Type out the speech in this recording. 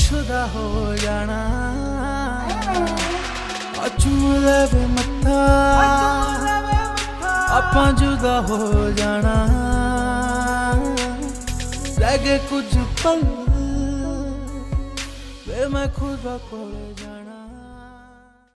शुदा हो जाना चूम ले मत्था आपां जुदा हो जाना रह गए कुछ पल वे मैं खुदा कोल जाना।